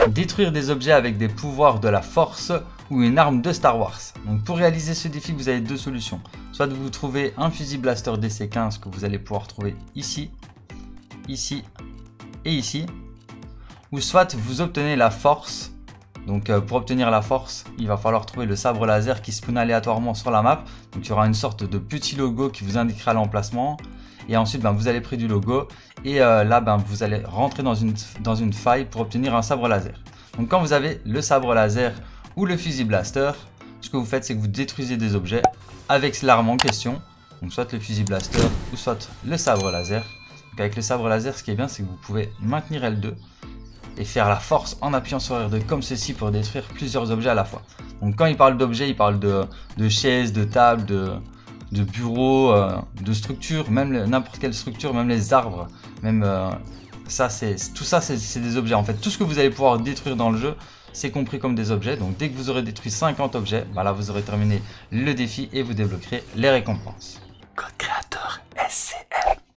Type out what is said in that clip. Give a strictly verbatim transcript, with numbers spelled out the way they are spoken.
détruire des objets avec des pouvoirs de la force ou une arme de Star Wars. Donc pour réaliser ce défi, vous avez deux solutions. Soit vous trouvez un fusil blaster D C quinze que vous allez pouvoir trouver ici, ici et ici. Ou soit vous obtenez la force. Donc euh, pour obtenir la force, il va falloir trouver le sabre laser qui spawn aléatoirement sur la map. Donc il y aura une sorte de petit logo qui vous indiquera l'emplacement. Et ensuite, ben, vous allez près du logo et euh, là, ben, vous allez rentrer dans une, dans une faille pour obtenir un sabre laser. Donc quand vous avez le sabre laser ou le fusil blaster, ce que vous faites, c'est que vous détruisez des objets avec l'arme en question. Donc soit le fusil blaster ou soit le sabre laser. Donc avec le sabre laser, ce qui est bien, c'est que vous pouvez maintenir L deux et faire la force en appuyant sur R deux comme ceci pour détruire plusieurs objets à la fois. Donc quand il parle d'objets, il parle de, de chaises, de tables, de... de bureaux, euh, de structures, même n'importe quelle structure, même les arbres, même euh, ça, c'est tout ça, c'est des objets. En fait, tout ce que vous allez pouvoir détruire dans le jeu, c'est compris comme des objets. Donc, dès que vous aurez détruit cinquante objets, bah là, vous aurez terminé le défi et vous débloquerez les récompenses. Code créateur S C M.